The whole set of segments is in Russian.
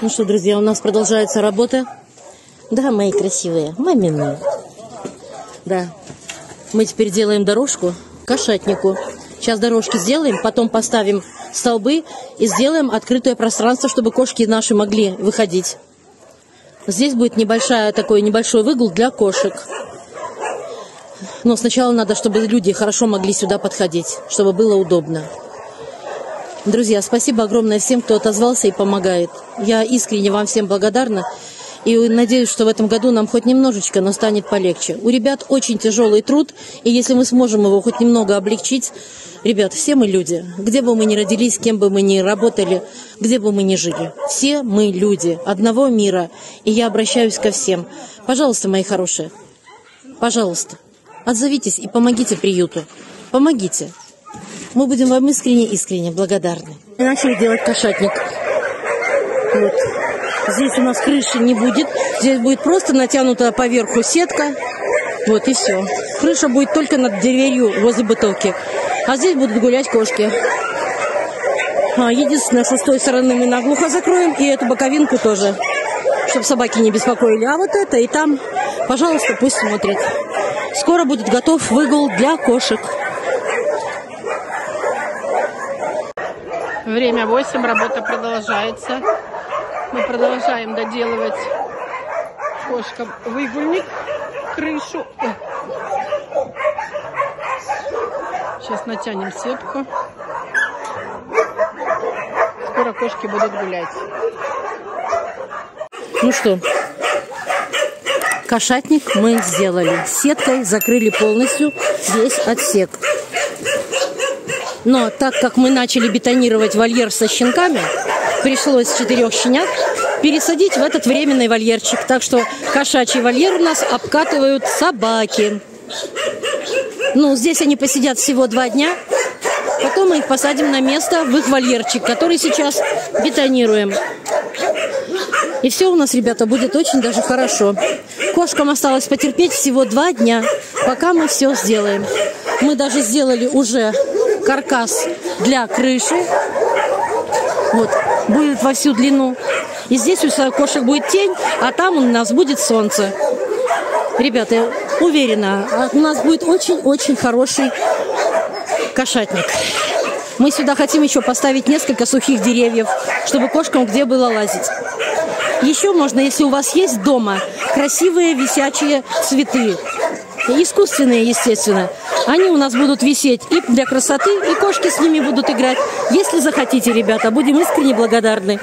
Ну что, друзья, у нас продолжается работа. Да, мои красивые, мамины. Да, мы теперь делаем дорожку к кошатнику. Сейчас дорожки сделаем, потом поставим столбы и сделаем открытое пространство, чтобы кошки наши могли выходить. Здесь будет небольшой выгул для кошек. Но сначала надо, чтобы люди хорошо могли сюда подходить, чтобы было удобно. Друзья, спасибо огромное всем, кто отозвался и помогает. Я искренне вам всем благодарна. И надеюсь, что в этом году нам хоть немножечко, но станет полегче. У ребят очень тяжелый труд, и если мы сможем его хоть немного облегчить, ребят, все мы люди. Где бы мы ни родились, с кем бы мы ни работали, где бы мы ни жили. Все мы люди одного мира. И я обращаюсь ко всем. Пожалуйста, мои хорошие, пожалуйста, отзовитесь и помогите приюту. Помогите. Мы будем вам искренне благодарны. Начали делать кошатник. Вот. Здесь у нас крыши не будет. Здесь будет просто натянута поверху сетка. Вот и все. Крыша будет только над дверью возле бутылки. А здесь будут гулять кошки. Единственное, что с той стороны мы наглухо закроем. И эту боковинку тоже. Чтобы собаки не беспокоили. А вот это и там, пожалуйста, пусть смотрят. Скоро будет готов выгул для кошек. Время 8, работа продолжается. Мы продолжаем доделывать кошкам выгульник, крышу. Сейчас натянем сетку. Скоро кошки будут гулять. Ну что, кошатник мы сделали. Сеткой закрыли полностью весь отсек. Но так как мы начали бетонировать вольер со щенками, пришлось 4 щенят пересадить в этот временный вольерчик. Так что кошачий вольер у нас обкатывают собаки. Ну, здесь они посидят всего 2 дня. Потом мы их посадим на место в их вольерчик, который сейчас бетонируем. И все у нас, ребята, будет очень даже хорошо. Кошкам осталось потерпеть всего 2 дня, пока мы все сделаем. Мы даже сделали уже каркас для крыши. Вот, будет во всю длину. И здесь у кошек будет тень, а там у нас будет солнце. Ребята, я уверена, у нас будет очень-очень хороший кошатник. Мы сюда хотим еще поставить несколько сухих деревьев, чтобы кошкам где было лазить. Еще можно, если у вас есть дома красивые висячие цветы. Искусственные, естественно. Они у нас будут висеть и для красоты, и кошки с ними будут играть. Если захотите, ребята, будем искренне благодарны.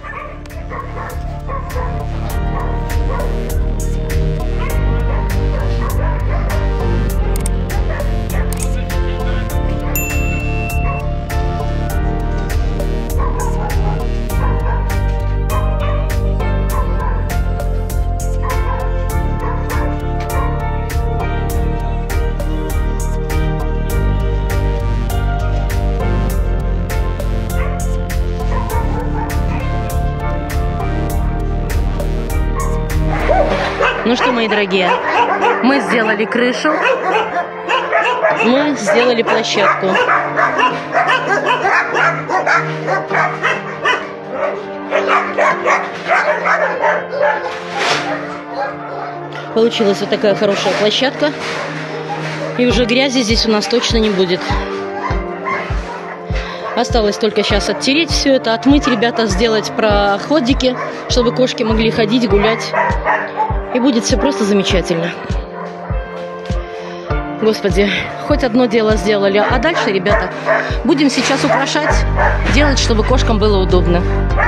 Ну что, мои дорогие, мы сделали крышу, мы сделали площадку. Получилась вот такая хорошая площадка. И уже грязи здесь у нас точно не будет. Осталось только сейчас оттереть все это, отмыть, ребята, сделать проходики, чтобы кошки могли ходить, гулять. И будет все просто замечательно. Господи, хоть одно дело сделали. А дальше, ребята, будем сейчас украшать, делать, чтобы кошкам было удобно.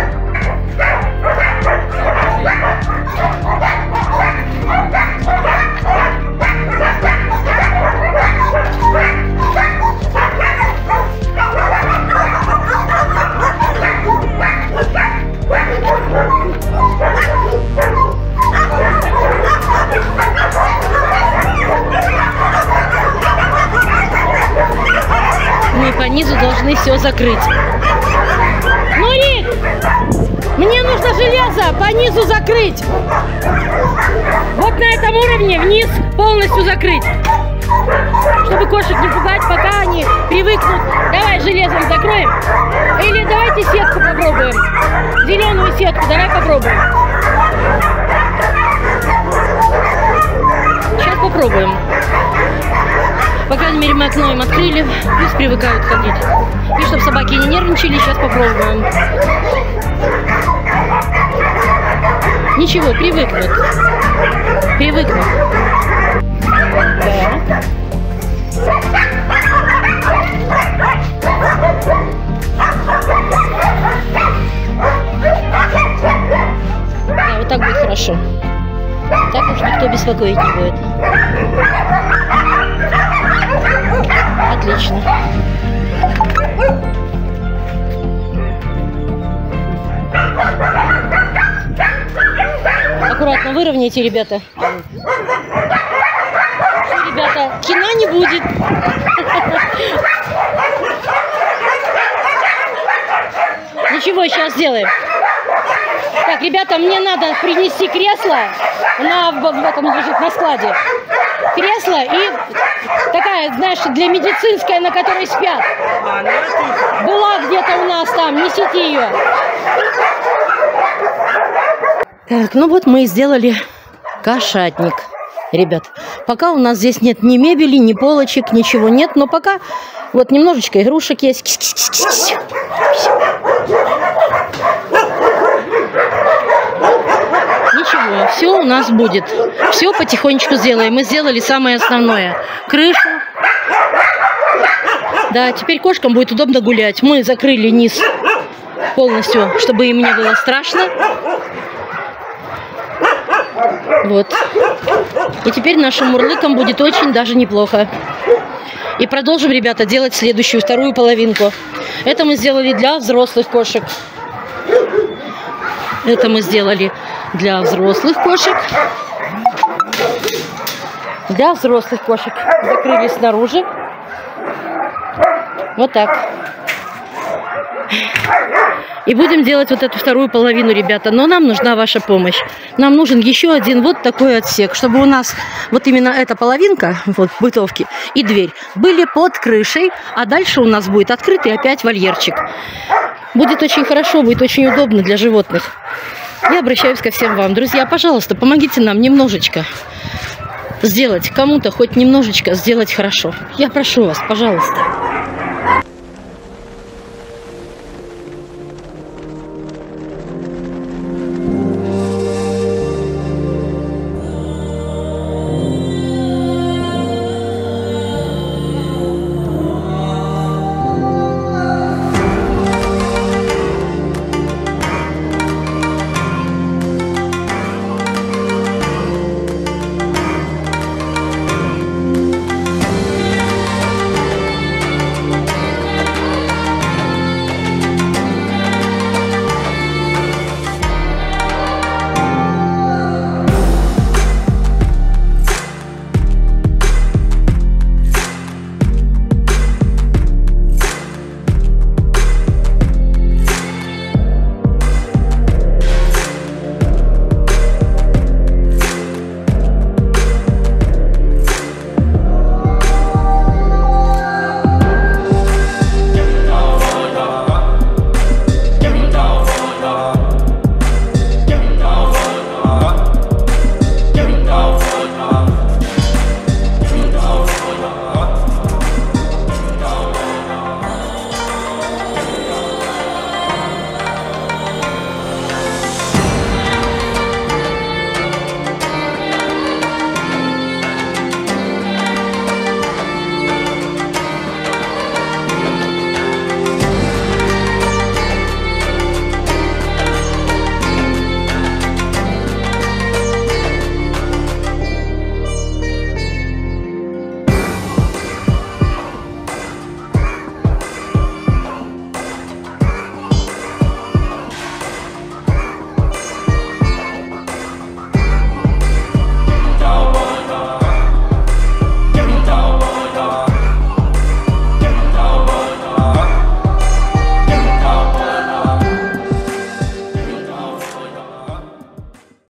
Мы по низу должны все закрыть. Нурик, мне нужно железо по низу закрыть. Вот на этом уровне вниз полностью закрыть. Чтобы кошек не пугать, пока они привыкнут. Давай железом закроем. Или давайте сетку попробуем. Зеленую сетку, давай попробуем. Сейчас попробуем. По крайней мере, мы окно им открыли. Пусть привыкают ходить. И чтобы собаки не нервничали, сейчас попробуем. Ничего, привыкнут. Привыкнут. Да. Да, вот так будет хорошо. Так уж никто беспокоить не будет. Отлично. Аккуратно выровняйте, ребята. Что, ребята, кино не будет. Ничего, сейчас сделаем. Так, ребята, мне надо принести кресло, в этом лежит на складе. Кресло и такая, знаешь, для медицинская, на которой спят. Была где-то у нас там, несите ее. Так, ну вот мы и сделали кошатник, ребят. Пока у нас здесь нет ни мебели, ни полочек, ничего нет, но пока вот немножечко игрушек есть. Ничего, все у нас будет. Все потихонечку сделаем. Мы сделали самое основное. Крышу. Да, теперь кошкам будет удобно гулять. Мы закрыли низ полностью, чтобы им не было страшно. Вот. И теперь нашим мурлыкам будет очень даже неплохо. И продолжим, ребята, делать следующую, вторую половинку. Это мы сделали для взрослых кошек. Это мы сделали для взрослых кошек. Для взрослых кошек. Закрыли снаружи. Вот так. И будем делать вот эту вторую половину, ребята. Но нам нужна ваша помощь. Нам нужен еще один вот такой отсек, чтобы у нас вот именно эта половинка, вот бытовки и дверь, были под крышей, а дальше у нас будет открытый опять вольерчик. Будет очень хорошо, будет очень удобно для животных. Я обращаюсь ко всем вам. Друзья, пожалуйста, помогите нам немножечко сделать, кому-то хоть немножечко сделать хорошо. Я прошу вас, пожалуйста.